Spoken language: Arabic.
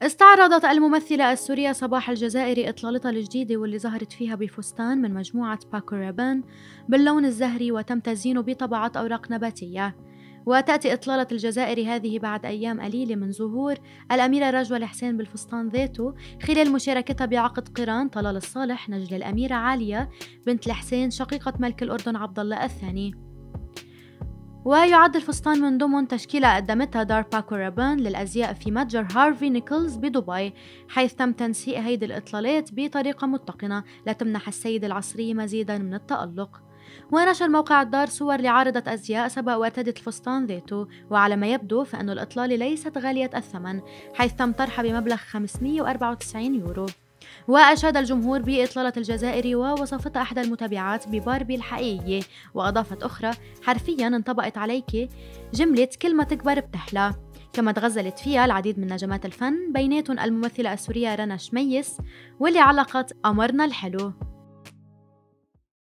استعرضت الممثلة السورية صباح الجزائري إطلالتها الجديدة واللي ظهرت فيها بفستان من مجموعة باكو رابان باللون الزهري وتم تزيينه بطبعات أوراق نباتية. وتأتي إطلالة الجزائري هذه بعد أيام قليلة من ظهور الأميرة رجوة الحسين بالفستان ذاته خلال مشاركتها بعقد قران طلال الصالح نجل الأميرة عالية بنت الحسين شقيقة ملك الأردن عبد الله الثاني. ويعد الفستان من ضمن تشكيلة قدمتها دار باكو رابان للأزياء في متجر هارفي نيكلز بدبي، حيث تم تنسيق هيدي الإطلالات بطريقة متقنة لتمنح السيدة العصرية مزيداً من التألق. ونشر موقع الدار صور لعارضة أزياء سبق وارتدت الفستان ذاته، وعلى ما يبدو فإنه الإطلالة ليست غالية الثمن، حيث تم طرحها بمبلغ 594 يورو. وأشاد الجمهور بإطلالة الجزائري ووصفتها أحدى المتابعات بباربي الحقيقية، وأضافت أخرى: حرفياً انطبقت عليك جملة كل ما تكبر بتحلى. كما تغزلت فيها العديد من نجمات الفن بيناتهم الممثلة السورية رنا شميس واللي علقت: أمرنا الحلو.